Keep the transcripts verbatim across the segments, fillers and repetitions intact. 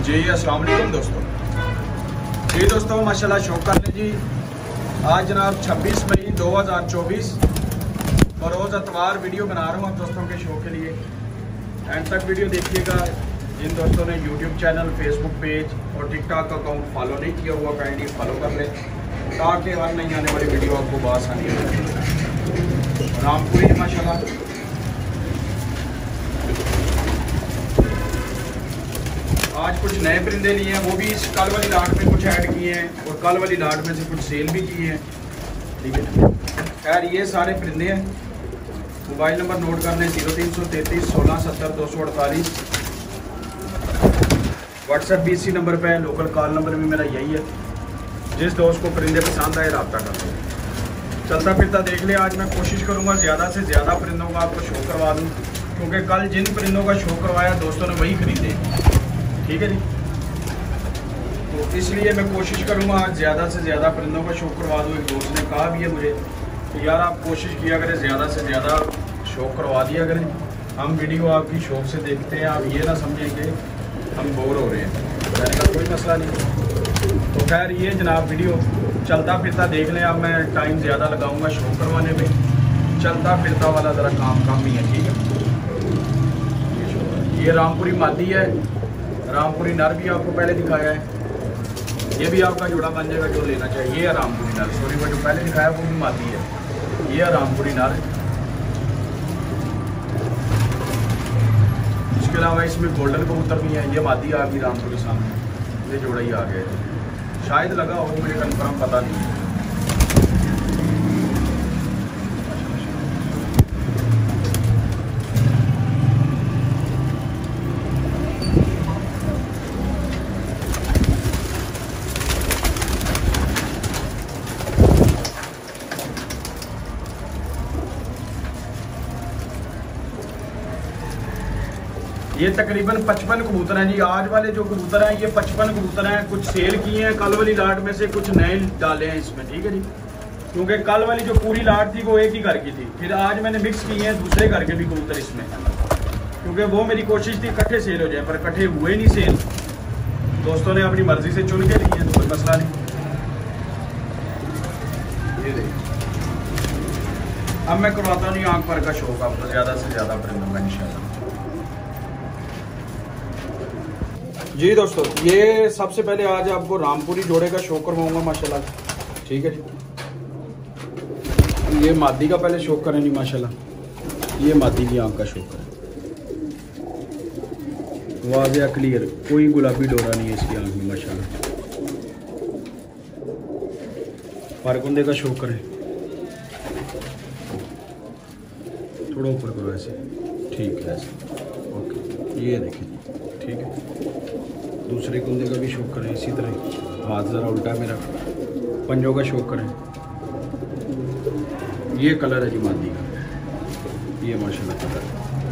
जी अस्सलाम वालेकुम दोस्तों। जी दोस्तों माशाल्लाह शौक करने जी आज जनाब छब्बीस मई दो हज़ार चौबीस और रोज़ अतवार वीडियो बना रहा हूँ आप दोस्तों के शो के लिए। एंड तक वीडियो देखिएगा। जिन दोस्तों ने यूट्यूब चैनल, फेसबुक पेज और टिकटॉक अकाउंट फॉलो नहीं किया हुआ काइंडली फॉलो कर लें ताकि हर नहीं आने वाली वीडियो आपको बआसानी हो। रामपुरी माशाल्लाह आज कुछ नए परिंदे लिए हैं, वो भी इस कल वाली लाट में कुछ ऐड किए हैं और कल वाली लाट में से कुछ सेल भी किए हैं। ठीक है खैर ये सारे परिंदे हैं। मोबाइल नंबर नोट करने जीरो तीन सौ तैंतीस सोलह सत्तर दो सौ अड़तालीस। व्हाट्सएप भी इसी नंबर पे है, लोकल कॉल नंबर भी मेरा यही है। जिस दोस्त को परिंदे पसंद आए रब्ता कर लो। चलता फिरता देख ले। आज मैं कोशिश करूँगा ज़्यादा से ज़्यादा परिंदों का आपको शो करवा दूँ क्योंकि कल जिन परिंदों का शो करवाया दोस्तों ने वही खरीदे। ठीक है जी, तो इसलिए मैं कोशिश करूँगा आज ज़्यादा से ज़्यादा परिंदों का शो करवा दूँ। एक दोस्त ने कहा भी है मुझे तो यार आप कोशिश किया करें ज़्यादा से ज़्यादा शो करवा दिया करें। हम वीडियो आपकी शौक से देखते हैं, आप ये ना समझें कि हम बोर हो रहे हैं। मैंने कहा कोई मसला नहीं। तो खैर ये जनाब वीडियो चलता फिरता देख लें। अब मैं टाइम ज़्यादा लगाऊँगा शो करवाने में। चलता फिरता वाला ज़रा काम कम ही है। ठीक है ये रामपुरी मादी है। रामपुरी नर भी आपको पहले दिखाया है, ये भी आपका जोड़ा बन जाएगा जो लेना चाहिए। ये है रामपुरी नर, सॉरी वो जो पहले दिखाया वो भी मादी है। ये है रामपुरी नर। इसके अलावा इसमें गोल्डन कबूतर भी है। ये मादी आ गई रामपुरी सामने, ये जोड़ा ही आ गया। शायद लगा हो, मुझे कंफर्म पता नहीं है। ये तकरीबन पचपन कबूतर हैं जी। आज वाले जो कबूतर हैं ये पचपन कबूतर हैं। कुछ सेल किए हैं कल वाली लाट में से, कुछ नए डाले हैं इसमें। ठीक है जी, क्योंकि कल वाली जो पूरी लाट थी वो एक ही घर की थी। फिर आज मैंने मिक्स किए हैं दूसरे घर के भी कबूतर इसमें, क्योंकि वो मेरी कोशिश थी इकट्ठे सेल हो जाए, पर इकट्ठे हुए नहीं सेल। दोस्तों ने अपनी मर्जी से चुन के लिए हैं तो कोई मसला नहीं। ये देखिए अब मैं करवाता नहीं आंख पर का शौक आपको ज़्यादा से ज़्यादा परिंदों का इंशाल्लाह। जी दोस्तों ये सबसे पहले आज आपको रामपुरी जोड़े का शो करवाऊंगा माशाल्लाह। ठीक है जी, ये मादी का पहले शो करें जी माशाल्लाह। ये मादी की आंख का शो करें, वाज़िया क्लियर, कोई गुलाबी डोरा नहीं है इसकी आंख में माशाल्लाह। पारकुंदे का शो करें, थोड़ा ऊपर करो ऐसे। ठीक है ऐसे, ओके ये देखिए। ठीक है दूसरे कुंदे का भी शो करें इसी तरह। हाथ ज़रा उल्टा मेरा, पंजों का शो करें। ये कलर है जी मादी का, ये माशाल्लाह कलर।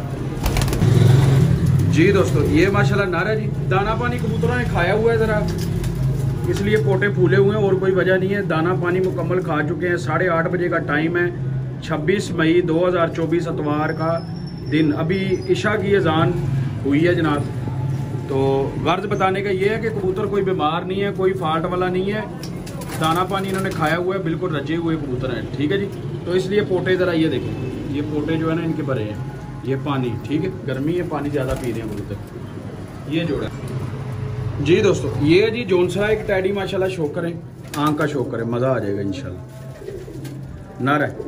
जी दोस्तों ये माशाल्लाह नर है जी। दाना पानी कबूतरों ने खाया हुआ है ज़रा, इसलिए पोटे फूले हुए हैं और कोई वजह नहीं है। दाना पानी मुकम्मल खा चुके हैं। साढ़े आठ बजे का टाइम है, छब्बीस मई दो हज़ार चौबीस अतवार का दिन। अभी इशा की अजान हुई है जनाब। तो गर्ज बताने का ये है कि कबूतर कोई बीमार नहीं है, कोई फाल्ट वाला नहीं है। दाना पानी इन्होंने खाया हुआ है, बिल्कुल रजे हुए कबूतर हैं। ठीक है जी, तो इसलिए पोटे ज़रा ये देखें, ये पोटे जो है ना इनके भरे हैं। ये पानी, ठीक है गर्मी है, पानी ज़्यादा पी रहे हैं कबूतर। ये जोड़ा जी दोस्तों ये जी जोनसा एक टैडी माशाल्लाह शो करें, आंख का शो करें, मज़ा आ जाएगा इंशाल्लाह। नर है,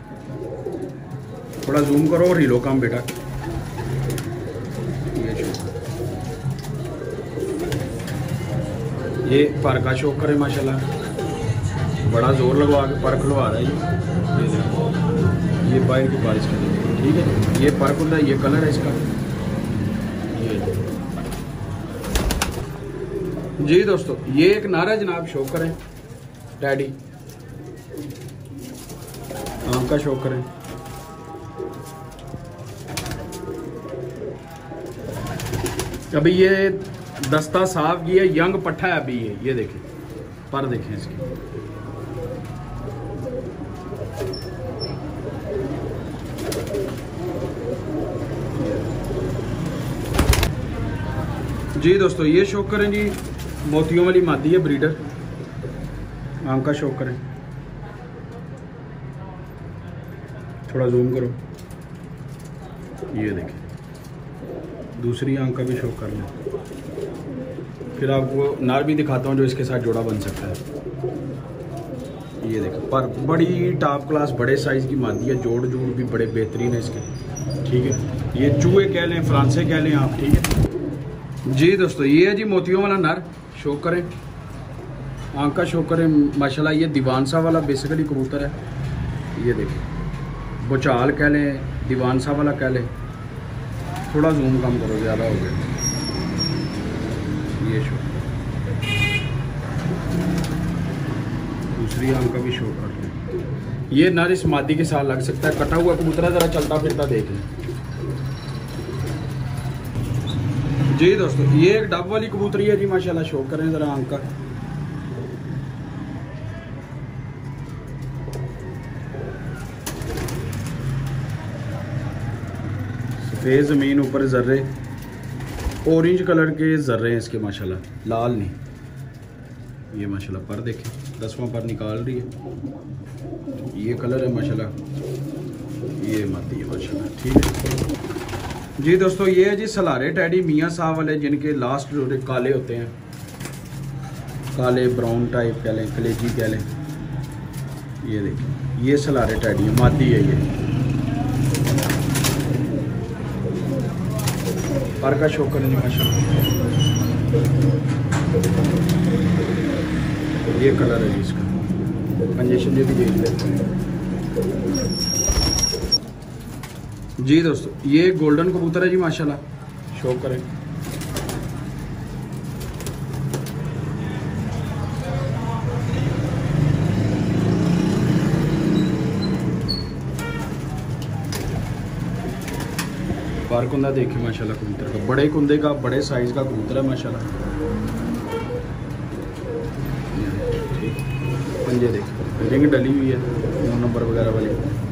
थोड़ा जूम करो और हिलो कम बेटा। ये पर का शौक करें माशाल्लाह, बड़ा जोर लगवा के पर खुलवा रहा है ये। ये बाहर की बारिश कर रही है। ठीक है ये पर खुल रहा है, ये कलर है इसका। ये जी दोस्तों ये एक नारा जनाब शौक करें डैडी, आम का शौक करें। अभी ये दस्ता साफ की है, यंग पट्ठा है अभी ये। ये देखें पर देखें इसकी। जी दोस्तों ये शौक करें जी, मोतियों वाली मादी है ब्रीडर। आंख का शौक करें, थोड़ा जूम करो, ये देखें। दूसरी आंख का भी शौक कर लें, फिर आपको नार भी दिखाता हूँ जो इसके साथ जोड़ा बन सकता है। ये देखो, पर बड़ी टॉप क्लास बड़े साइज़ की मादी है, जोड़ जोड़ भी बड़े बेहतरीन है इसके, ठीक है। ये चूहे कह लें, फ्रांसे कह लें आप, ठीक है जी दोस्तों। ये है जी मोतियों वाला नर, शौक करें, आंख का शौक करें माशाल्लाह। ये दीवानसा वाला बेसिकली कबूतर है, ये देखिए। बुचाल कह लें, दीवानसा वाला कह लें, थोड़ा जूम कम करो, ज़्यादा हो गया। ये शौक, दूसरी आंख का भी शौक कर लें। ये नर इस मादी के साथ लग सकता है, कटा हुआ कबूतर है, ज़रा चलता फिरता देख लें जी दोस्तों। ये एक डब वाली कबूतरी है जी माशाल्लाह, शौक करें ज़रा आंख का। सफ़ेद ज़मीन, ऊपर जर्रे, ऑरेंज कलर के जर्रे हैं इसके माशाल्लाह, लाल नहीं। ये माशाल्लाह पर देखें, दसवां पर निकाल रही है, ये कलर है माशाल्लाह। ये मादी है माशाल्लाह, ठीक है जी दोस्तों। ये है जी सलारे टैडी मियाँ साहब वाले, जिनके लास्ट जोड़े काले होते हैं, काले ब्राउन टाइप कह लें, कलेजी कह लें। ये देखिए, ये सलारे टैडी है, मादी है ये। पर का शौक करें माशाल्लाह। ये कलर है जी इसका, पंजेशन भी देख लेते हैं जी दोस्तों। ये गोल्डन कबूतर है जी माशाल्लाह, शौक करें। बार कुंदा देखिए माशाल्लाह कबूतर का, बड़े कुंदे का, बड़े साइज का कबूतर है माशाल्लाह। पंजे देखिए, रिंग डली हुई है नौ नंबर वगैरह वाली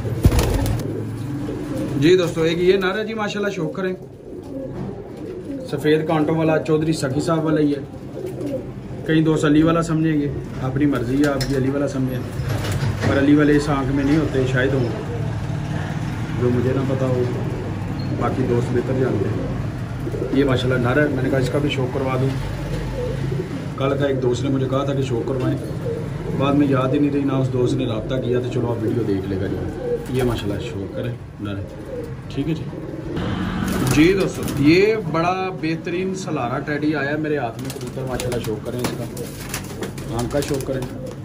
जी दोस्तों। एक ये नर है जी माशाल्लाह, शौक करें। सफ़ेद कांटों वाला, चौधरी सखी साहब वाला ही है। कई दोस्त अली वाला समझेंगे, अपनी मर्जी है आपकी, अली वाला समझें, पर अली वाले इस आंख में नहीं होते शायद हो, जो मुझे ना पता हो, बाकी दोस्त बेहतर जानते हैं। ये माशाल्लाह नर है, मैंने कहा इसका भी शौक करवा दूँ। कल का एक दोस्त ने मुझे कहा था कि शौक करवाएं, बाद में याद ही नहीं रही, ना उस दोस्त ने रब्ता किया, तो चलो आप वीडियो देख लेगा जो। ये माशाल्लाह शौक करें नर है, ठीक है जी जी दोस्तों। ये बड़ा बेहतरीन सलारा टैडी आया मेरे हाथ में कबूतर माशाल्लाह, शौक करें इसका, आंख का शौक करें।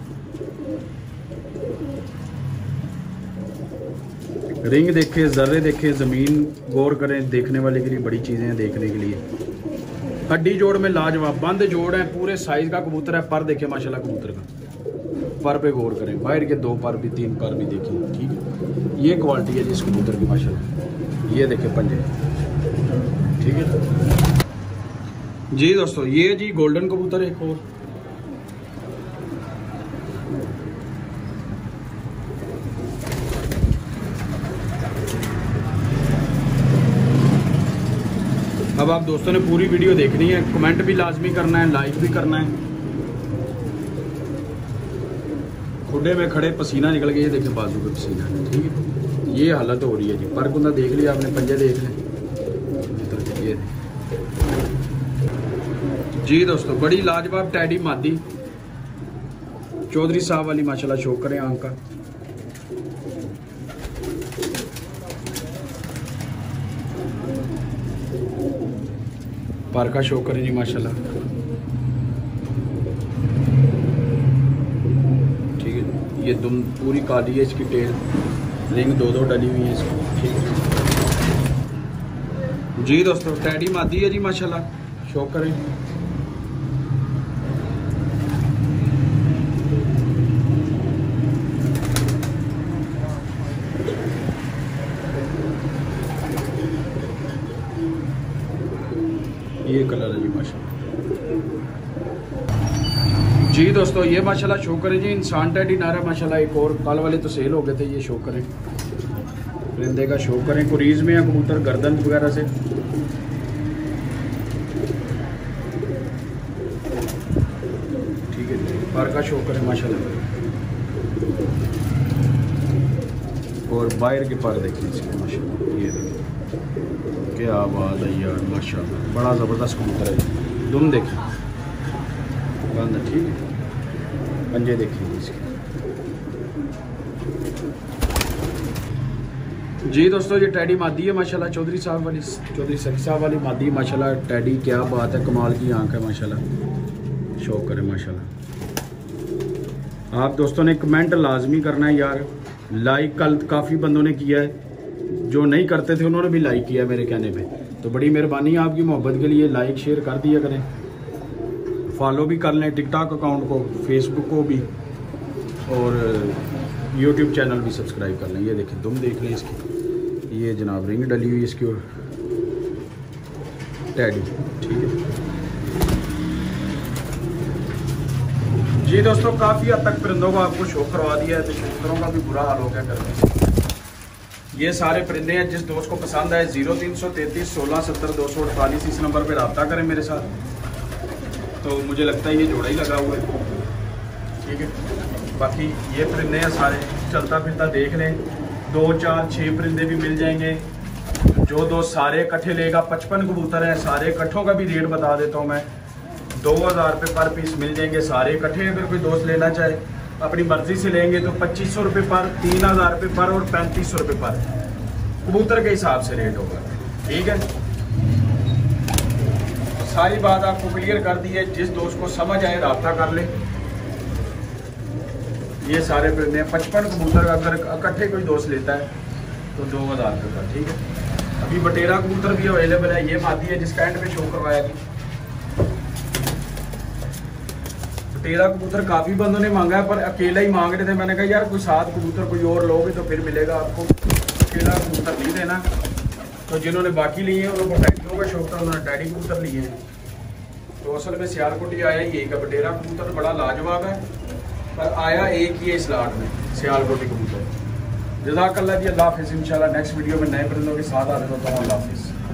रिंग देखे, जर्रे देखे, ज़मीन गौर करें, देखने वाले के लिए बड़ी चीज़ें हैं देखने के लिए। हड्डी जोड़ में लाजवाब, बंद जोड़ है, पूरे साइज़ का कबूतर है। पर देखे माशाल्लाह कबूतर का, पर पे गौर करें, बाहर के दो पर भी, तीन पर भी देखिए, ठीक है। ये क्वालिटी है जिस कबूतर की माशाल्लाह। ये देखे पंजे, ठीक है जी दोस्तों। ये जी गोल्डन कबूतर एक और, अब आप दोस्तों ने पूरी वीडियो देखनी है, कमेंट भी लाजमी करना है, लाइक भी करना है। खुडे में खड़े पसीना निकल गया, ये देखें बाजू पे पसीना, ठीक है। ये हालत हो रही है जी। पर कुंदा देख लिया आपने, पंजे देख लें ये जी दोस्तों। बड़ी लाजवाब टैडी मादी, चौधरी साहब वाली माशाल्लाह, शौक करें आंख का। पर का शौक करें जी माशाल्लाह, ठीक है। ये दुम पूरी काली है इसकी टेल, रिंग दो दो डली हुई है इसकी, ठीक है जी दोस्तों। टैडी मादी है जी माशाल्लाह, शौक करें। ये कलर है जी माशाल्लाह जी दोस्तों। ये माशाल्लाह शो करें जी, इंसान टैडी नारा माशाल्लाह। एक और कल वाले तो सेल हो गए थे, ये शो करें, परिंदे का शो करें। कुरीज में या कबूतर गर्दन वगैरह से पर का शो करें माशाल्लाह। और बाहर के पर देखिए इसके माशाल्लाह, ये देखिए क्या बात है यार माशाल्लाह, बड़ा ज़बरदस्त कबूतर है। दुम देखिए बंद, ठीक है, पंजे देखिए इसके। जी दोस्तों, ये टैडी मादी है माशाल्लाह, चौधरी साहब वाली, चौधरी सखी साहब वाली मादी माशाल्लाह। टैडी क्या बात है, कमाल की आंख है माशाल्लाह, शो करें माशाल्लाह। आप दोस्तों ने कमेंट लाजमी करना है यार, लाइक कल काफ़ी बंदों ने किया है, जो नहीं करते थे उन्होंने भी लाइक किया मेरे कहने पे, तो बड़ी मेहरबानी है आपकी मोहब्बत के लिए। लाइक शेयर कर दिया करें, फॉलो भी कर लें टिकटॉक अकाउंट को, फेसबुक को भी, और यूट्यूब चैनल भी सब्सक्राइब कर लें। ये देखें, तुम देख लें इसकी, ये जनाब रिंग डली हुई इसकी, और टैडी, ठीक है जी दोस्तों। काफ़ी हद तक परिंदों को आपको शो करवा दिया है, तो कबूतरों का भी बुरा हाल हो गया करने। ये सारे परिंदे हैं, जिस दोस्त को पसंद आए जीरो तीन सौ तैंतीस सोलह सत्तर दो सौ अड़तालीस इस नंबर पर रब्ता करें मेरे साथ। तो मुझे लगता है ये जोड़ा ही लगा हुआ है, ठीक है। बाकी ये परिंदे हैं सारे, चलता फिरता देख लें, दो चार छः परिंदे भी मिल जाएंगे। जो दोस्त सारे इकट्ठे लेगा, पचपन कबूतर हैं, सारे इकट्ठों का भी रेट बता देता हूँ मैं, दो हज़ार रुपये पर पीस मिल जाएंगे सारे इकट्ठे। अगर कोई दोस्त लेना चाहे अपनी मर्जी से लेंगे तो पच्चीस सौ रुपये पर, तीन हज़ार रुपये पर और पैंतीस सौ रुपये पर कबूतर के हिसाब से रेट होगा, ठीक है। सारी बात आपको क्लियर कर दी है, जिस दोस्त को समझ आए रब्ता कर ले। ये सारे परिंदे हैं, पचपन कबूतर अगर इकट्ठे कोई दोस्त लेता है तो दो हज़ार रुपये का, ठीक है। अभी बटेरा कबूतर भी अवेलेबल है, ये मादी है जिसका एंड में शो करवाया थी। बटेरा कबूतर काफ़ी बंदों ने मांगा है, पर अकेला ही मांग रहे थे। मैंने कहा यार कोई सात कबूतर कोई और लोगे तो फिर मिलेगा आपको, अकेला कबूतर नहीं देना। तो जिन्होंने बाकी लिए हैं उनको टैडियों का शौक था, उन्होंने टैडी कबूतर लिए हैं। तो असल में सियालकोटी आया ही एक बटेरा कबूतर, बड़ा लाजवाब है, पर आया एक ही है इस लाट में, सियालकोटी कबूतर। जज़ाकल्लाह जी, अल्लाह हाफ़िज़। इंशाल्लाह नेक्स्ट वीडियो में नए परिंदों के साथ आते होता हूँ। अल्लाह हाफ़िज़।